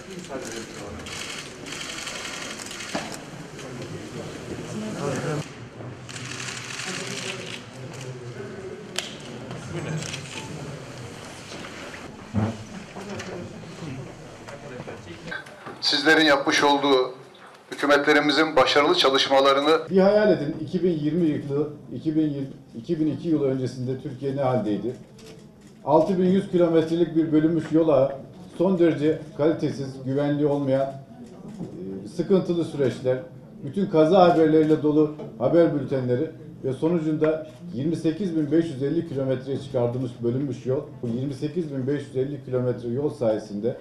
Sizlerin yapmış olduğu hükümetlerimizin başarılı çalışmalarını bir hayal edin. 2002 yılı öncesinde Türkiye ne haldeydi? 6100 kilometrelik bir bölünmüş yola son derece kalitesiz, güvenli olmayan, sıkıntılı süreçler, bütün kaza haberleriyle dolu haber bültenleri ve sonucunda 28.550 kilometreye çıkardığımız bölünmüş yol, bu 28.550 kilometre yol sayesinde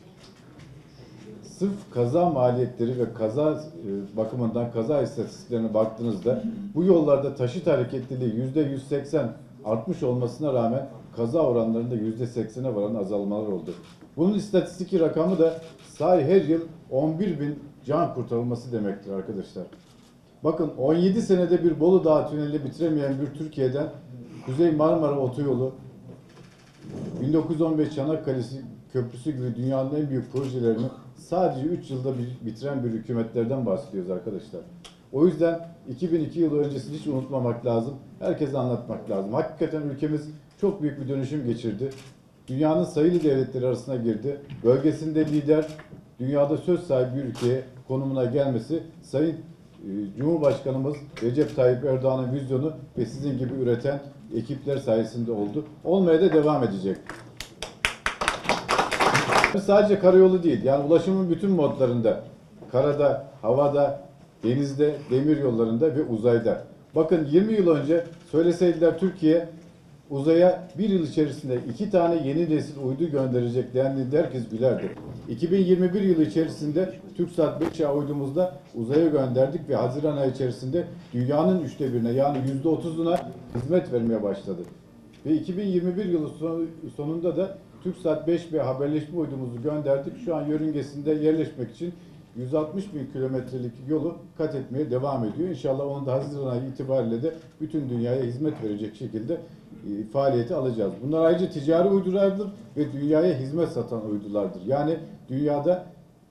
sırf kaza maliyetleri ve kaza bakımından kaza istatistiklerine baktığınızda bu yollarda taşıt hareketliliği %180 artmış olmasına rağmen kaza oranlarında %80'e varan azalmalar oldu. Bunun istatistiki rakamı da sahi her yıl 11.000 can kurtarılması demektir arkadaşlar. Bakın 17 senede bir Bolu Dağı tüneli bitiremeyen bir Türkiye'den Kuzey Marmara Otoyolu, 1915 Çanakkale Köprüsü gibi dünyanın en büyük projelerini sadece 3 yılda bitiren bir hükümetlerden bahsediyoruz arkadaşlar. O yüzden 2002 yılı öncesini hiç unutmamak lazım. Herkese anlatmak lazım. Hakikaten ülkemiz çok büyük bir dönüşüm geçirdi. Dünyanın sayılı devletleri arasına girdi. Bölgesinde lider, dünyada söz sahibi bir ülkeye konumuna gelmesi Sayın Cumhurbaşkanımız Recep Tayyip Erdoğan'ın vizyonu ve sizin gibi üreten ekipler sayesinde oldu. Olmaya da devam edecek. Sadece karayolu değil, yani ulaşımın bütün modlarında, karada, havada, denizde, demir yollarında ve uzayda. Bakın 20 yıl önce söyleseydiler Türkiye uzaya bir yıl içerisinde 2 tane yeni nesil uydu gönderecek dendiğinde herkes gülerdi. 2021 yılı içerisinde TürkSat 5A uydumuzda uzaya gönderdik ve Haziran ayı içerisinde dünyanın 1/3'üne yani %30'una hizmet vermeye başladı. Ve 2021 yılı sonunda da TürkSat 5B haberleşme uydumuzu gönderdik. Şu an yörüngesinde yerleşmek için 160.000 kilometrelik yolu kat etmeye devam ediyor. İnşallah onu da Haziran ayı itibariyle de bütün dünyaya hizmet verecek şekilde faaliyeti alacağız. Bunlar ayrıca ticari uydulardır ve dünyaya hizmet satan uydulardır. Yani dünyada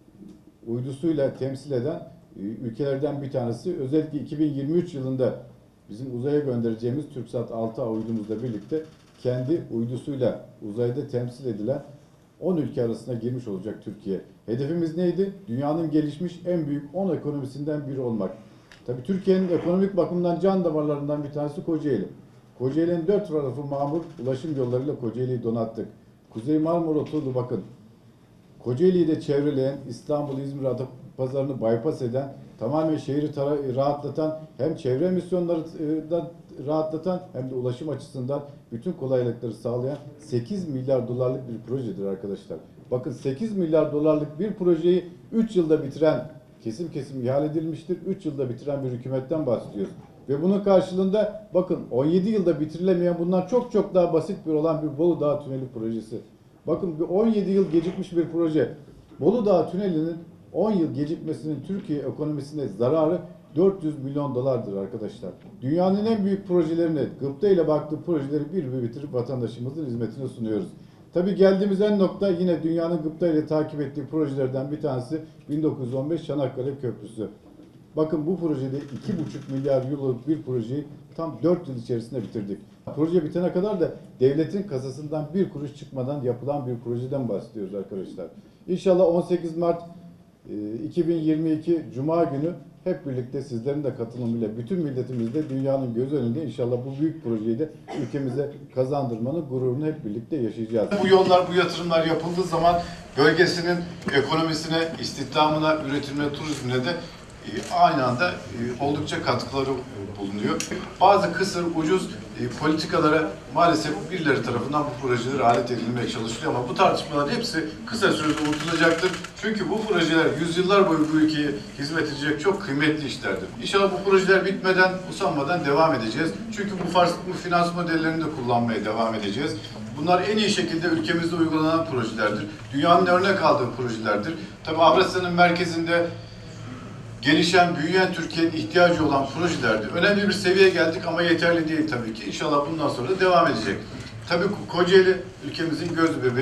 uydusuyla temsil eden ülkelerden bir tanesi. Özellikle 2023 yılında bizim uzaya göndereceğimiz TürkSat 6A uydumuzla birlikte kendi uydusuyla uzayda temsil edilen 10 ülke arasına girmiş olacak Türkiye. Hedefimiz neydi? Dünyanın gelişmiş en büyük 10 ekonomisinden biri olmak. Tabii Türkiye'nin ekonomik bakımdan can damarlarından bir tanesi Kocaeli. Kocaeli'nin 4 tarafı mamur ulaşım yollarıyla Kocaeli'yi donattık. Kuzey Marmara Otoyolu bakın. Kocaeli'yi de çevreleyen, İstanbul-İzmir Adapazarı'nı bypass eden, tamamen şehri rahatlatan, hem çevre emisyonlarından rahatlatan hem de ulaşım açısından bütün kolaylıkları sağlayan 8 milyar dolarlık bir projedir arkadaşlar. Bakın 8 milyar dolarlık bir projeyi 3 yılda bitiren, kesim kesim ihale edilmiştir, 3 yılda bitiren bir hükümetten bahsediyoruz. Ve bunun karşılığında bakın 17 yılda bitirilemeyen, bundan çok çok daha basit bir olan bir Bolu Dağı Tüneli projesi. Bakın bir 17 yıl gecikmiş bir proje. Bolu Dağı Tüneli'nin 10 yıl gecikmesinin Türkiye ekonomisine zararı 400 milyon dolardır arkadaşlar. Dünyanın en büyük projelerini, gıpta ile baktığı projeleri bir bitirip vatandaşımızın hizmetine sunuyoruz. Tabii geldiğimiz en nokta yine dünyanın gıpta ile takip ettiği projelerden bir tanesi 1915 Çanakkale Köprüsü. Bakın bu projede 2,5 milyar euroluk bir projeyi tam 4 yıl içerisinde bitirdik. Proje bitene kadar da devletin kasasından bir kuruş çıkmadan yapılan bir projeden bahsediyoruz arkadaşlar. İnşallah 18 Mart 2022 Cuma günü hep birlikte sizlerin de katılımıyla bütün milletimizle dünyanın göz önünde inşallah bu büyük projeyi de ülkemize kazandırmanın gururunu hep birlikte yaşayacağız. bu yollar, bu yatırımlar yapıldığı zaman bölgesinin ekonomisine, istihdamına, üretimine, turizmine de aynı anda oldukça katkıları bulunuyor. Bazı kısır, ucuz politikalara maalesef birileri tarafından bu projeler alet edilmeye çalışılıyor ama bu tartışmaların hepsi kısa sürede unutulacaktır. Çünkü bu projeler yüzyıllar boyu bu ülkeye hizmet edecek çok kıymetli işlerdir. İnşallah bu projeler bitmeden, usanmadan devam edeceğiz. Çünkü bu finans modellerini de kullanmaya devam edeceğiz. Bunlar en iyi şekilde ülkemizde uygulanan projelerdir. Dünyanın örnek aldığı projelerdir. Tabii Avrasya'nın merkezinde gelişen, büyüyen Türkiye'nin ihtiyacı olan projelerdi. Önemli bir seviyeye geldik ama yeterli değil tabii ki. İnşallah bundan sonra da devam edecek. Tabii Kocaeli ülkemizin göz bebeği.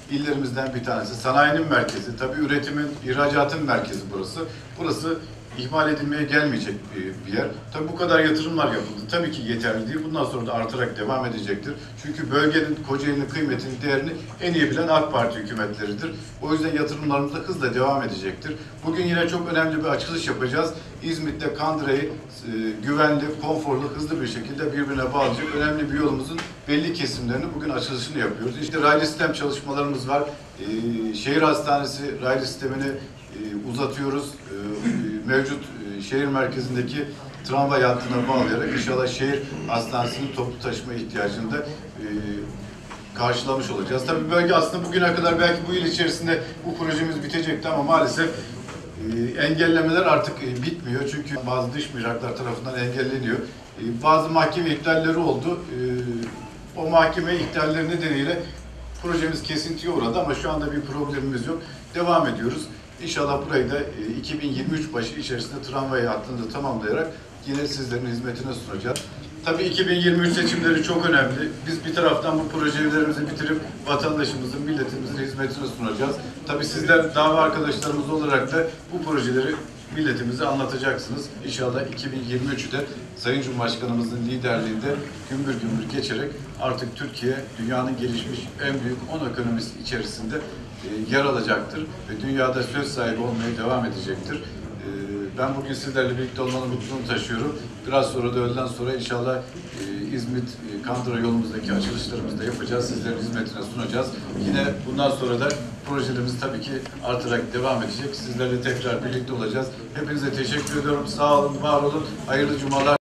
illerimizden bir tanesi. Sanayinin merkezi, tabii üretimin, ihracatın merkezi burası. Burası ihmal edilmeye gelmeyecek bir yer. Tabii bu kadar yatırımlar yapıldı. Tabii ki yeterli değil. Bundan sonra da artarak devam edecektir. Çünkü bölgenin, Kocaeli'nin kıymetini, değerini en iyi bilen AK Parti hükümetleridir. O yüzden yatırımlarımız da hızla devam edecektir. Bugün yine çok önemli bir açılış yapacağız. İzmit'te Kandıra'yı güvenli, konforlu, hızlı bir şekilde birbirine bağlayacak önemli bir yolumuzun belli kesimlerini bugün açılışını yapıyoruz. İşte raylı sistem çalışmalarımız var. Şehir hastanesi raylı sistemini uzatıyoruz. Mevcut şehir merkezindeki tramvay hattına bağlayarak inşallah şehir hastanesinin toplu taşıma ihtiyacını da karşılamış olacağız. Tabii bölge aslında bugüne kadar belki bu yıl içerisinde bu projemiz bitecekti ama maalesef engellemeler artık bitmiyor. Çünkü bazı dış mihraklar tarafından engelleniyor. Bazı mahkeme ihlalleri oldu. O mahkeme ihlalleri nedeniyle projemiz kesintiye uğradı ama şu anda bir problemimiz yok. Devam ediyoruz. İnşallah burayı da 2023 başı içerisinde tramvay hattını da tamamlayarak yine sizlerin hizmetine sunacağız. Tabii 2023 seçimleri çok önemli. Biz bir taraftan bu projelerimizi bitirip vatandaşımızın, milletimizin hizmetine sunacağız. Tabii sizler dava arkadaşlarımız olarak da bu projeleri milletimize anlatacaksınız. İnşallah 2023'de Sayın Cumhurbaşkanımızın liderliğinde gümbür gümbür geçerek artık Türkiye dünyanın gelişmiş en büyük 10 ekonomisi içerisinde yer alacaktır ve dünyada söz sahibi olmaya devam edecektir. Ben bugün sizlerle birlikte olmanın mutluluğunu taşıyorum. Biraz sonra da öğleden sonra inşallah İzmit Kandıra yolumuzdaki açılışlarımızı da yapacağız. Sizlerin hizmetine sunacağız. Yine bundan sonra da projelerimiz tabii ki artarak devam edecek. Sizlerle tekrar birlikte olacağız. Hepinize teşekkür ediyorum. Sağ olun, var olun. Hayırlı cumalar.